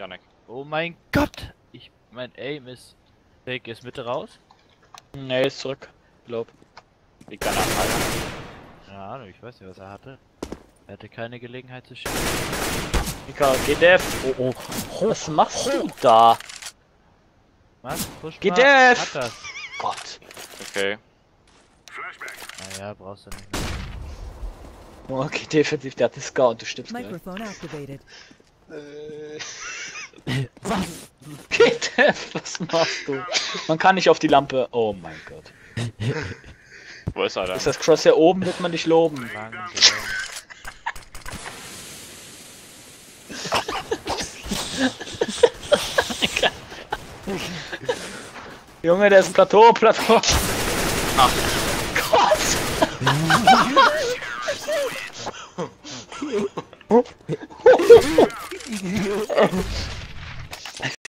Janek. Oh mein Gott! Mein Aim ist... Take ist Mitte raus? Nee, ist zurück. Glaub. Wie kann er fallen? Keine Ahnung, ich weiß nicht, was er hatte. Er hatte keine Gelegenheit zu schießen. Mika, GDF! Oh, was machst du da? Was? Push mal. GDF! Hat das. Gott. Okay. Naja, brauchst du nicht mehr. Oh, okay, defensiv, der hat den Scout, du stirbst gleich. Microphone activated. Was? GDF, was machst du? Man kann nicht auf die Lampe. Oh mein Gott. Wo ist er denn? Ist das Crosshair oben, wird man dich loben. Langsam. Junge, der ist Plateau. Ach. Gott!